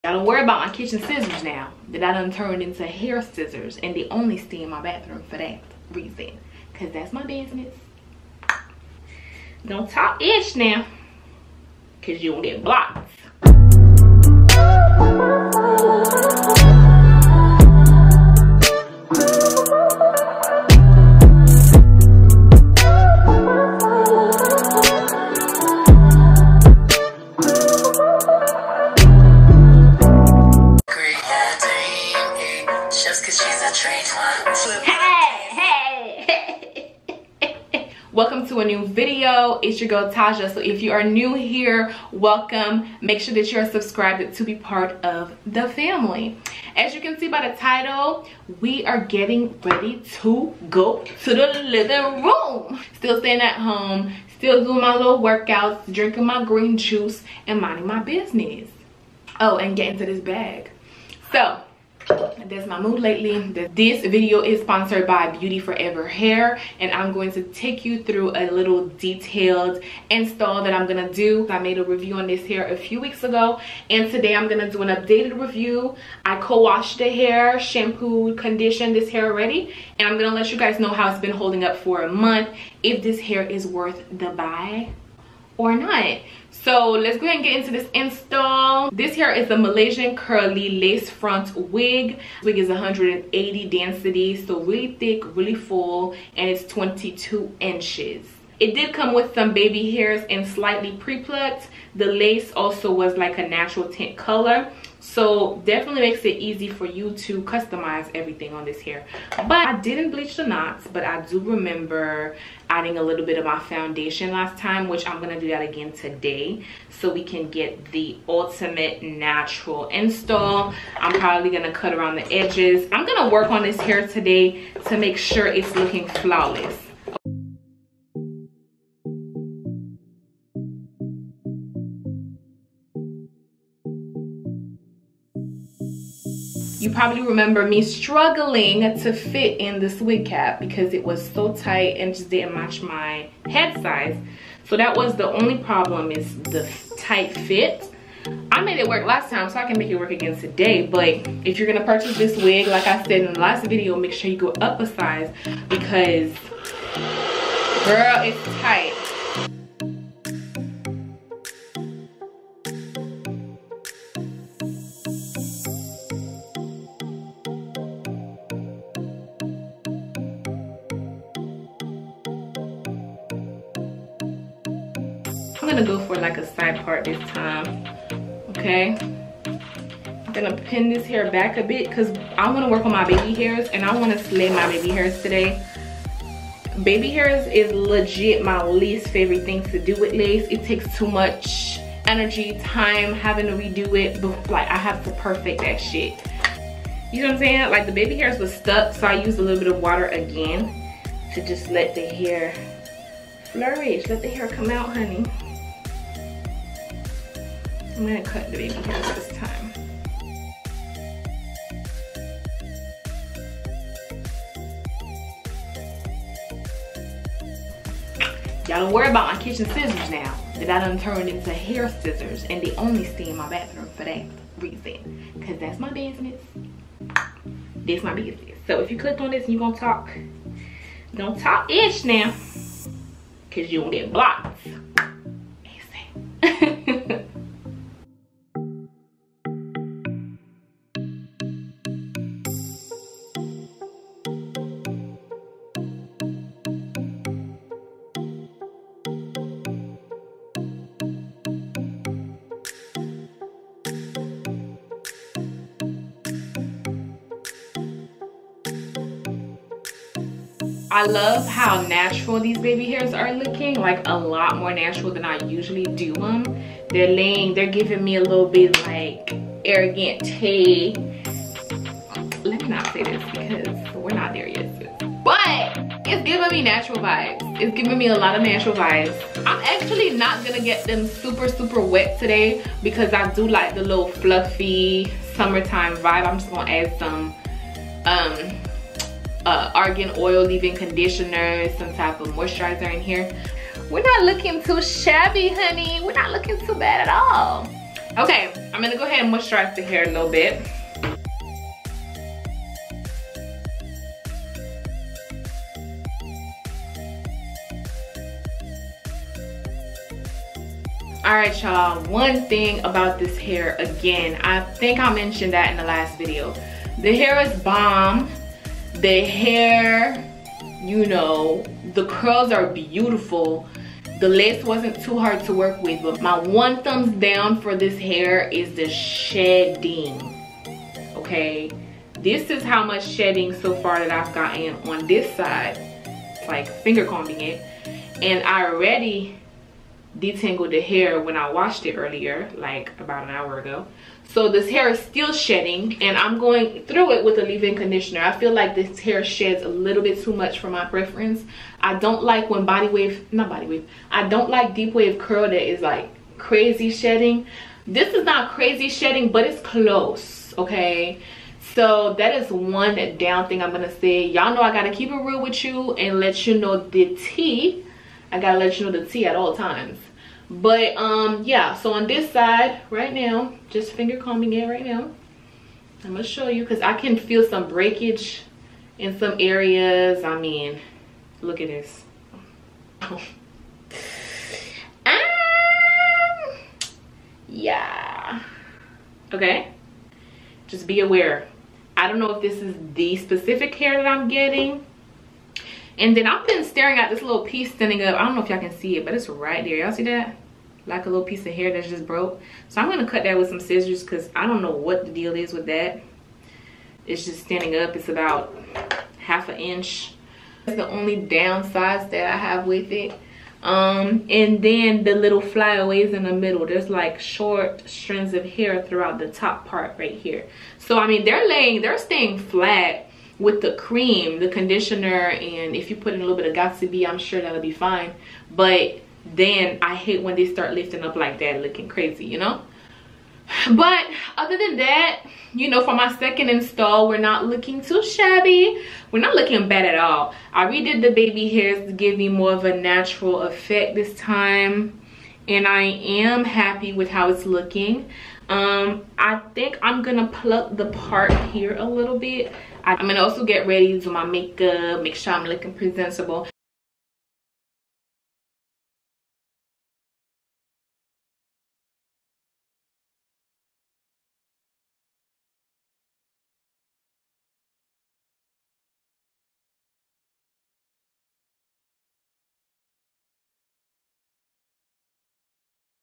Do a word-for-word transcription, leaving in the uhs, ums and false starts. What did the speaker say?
Y'all don't worry about my kitchen scissors now that I done turned into hair scissors, and they only stay in my bathroom for that reason, because that's my business. Don't talk ish now, because you won't get blocked. Welcome to a new video. It's your girl Tasha. So if you are new here, welcome. Make sure that you're subscribed to be part of the family. As you can see by the title, we are getting ready to go to the living room. Still staying at home, still doing my little workouts, drinking my green juice, and minding my business. Oh, and getting to this bag. So that's my mood lately. This video is sponsored by Beauty Forever Hair, and I'm going to take you through a little detailed install that I'm gonna do. I made a review on this hair a few weeks ago, and today I'm gonna do an updated review. I co-washed the hair, shampooed, conditioned this hair already, and I'm gonna let you guys know how it's been holding up for a month, if this hair is worth the buy or not. So let's go ahead and get into this install. This hair is a Malaysian curly lace front wig. This wig is one hundred eighty density, so really thick, really full, and it's twenty-two inches. It did come with some baby hairs and slightly pre-plucked. The lace also was like a natural tint color, so definitely makes it easy for you to customize everything on this hair. But I didn't bleach the knots, but I do remember adding a little bit of my foundation last time, which I'm gonna do that again today, so we can get the ultimate natural install. I'm probably gonna cut around the edges. I'm gonna work on this hair today to make sure it's looking flawless. You probably remember me struggling to fit in this wig cap because it was so tight and just didn't match my head size. So that was the only problem, is the tight fit. I made it work last time, so I can make it work again today. But if you're gonna purchase this wig, like I said in the last video, make sure you go up a size because, girl, it's tight. I'm gonna go for like a side part this time, okay? I'm gonna pin this hair back a bit because I want to work on my baby hairs, and I want to slay my baby hairs today. Baby hairs is legit my least favorite thing to do with lace. It takes too much energy, time, having to redo it, but like I have to perfect that shit. You know what I'm saying? Like the baby hairs was stuck, so I used a little bit of water again to just let the hair flourish, let the hair come out, honey. I'm gonna cut the baby hairs this time. Y'all don't worry about my kitchen scissors now that I done turned into hair scissors, and they only stay in my bathroom for that reason, because that's my business. That's my business. So if you clicked on this and you're gonna talk, don't talk ish now, because you won't get blocked. I love how natural these baby hairs are looking, like a lot more natural than I usually do them. They're laying, they're giving me a little bit like arrogant Tay. Let me not say this because we're not there yet, but it's giving me natural vibes. It's giving me a lot of natural vibes. I'm actually not gonna get them super super wet today because I do like the little fluffy summertime vibe. I'm just gonna add some um Uh, argan oil leave-in conditioner, some type of moisturizer in here. We're not looking too shabby, honey. We're not looking too bad at all. Okay, I'm gonna go ahead and moisturize the hair a little bit. All right, y'all, one thing about this hair, again, I think I mentioned that in the last video. The hair is bomb. The hair, you know, the curls are beautiful. The lace wasn't too hard to work with, but my one thumbs down for this hair is the shedding, okay? This is how much shedding so far that I've gotten on this side. It's like finger combing it. And I already detangled the hair when I washed it earlier, like about an hour ago. So this hair is still shedding, and I'm going through it with a leave-in conditioner. I feel like this hair sheds a little bit too much for my preference. I don't like when body wave, not body wave, I don't like deep wave curl that is like crazy shedding. This is not crazy shedding, but it's close, okay? So that is one down thing I'm gonna say. Y'all know I gotta keep it real with you and let you know the tea. I gotta let you know the tea at all times. But um yeah, so on this side right now, just finger combing it right now. I'm gonna show you because I can feel some breakage in some areas. I mean, look at this. um, yeah, okay, just be aware. I don't know if this is the specific hair that I'm getting. And then I've been staring at this little piece standing up. I don't know if y'all can see it, but it's right there. Y'all see that? Like a little piece of hair that's just broke. So I'm gonna cut that with some scissors because I don't know what the deal is with that. It's just standing up. It's about half an inch. That's the only downsides that I have with it. Um, and then the little flyaways in the middle. There's like short strands of hair throughout the top part right here. So I mean, they're laying, they're staying flat with the cream, the conditioner, and if you put in a little bit of Got2b, I'm sure that'll be fine. But then I hate when they start lifting up like that, looking crazy, you know? But other than that, you know, for my second install, we're not looking too shabby. We're not looking bad at all. I redid the baby hairs to give me more of a natural effect this time, and I am happy with how it's looking. Um, I think I'm gonna pluck the part here a little bit. I'm gonna also get ready to do my makeup, make sure I'm looking presentable.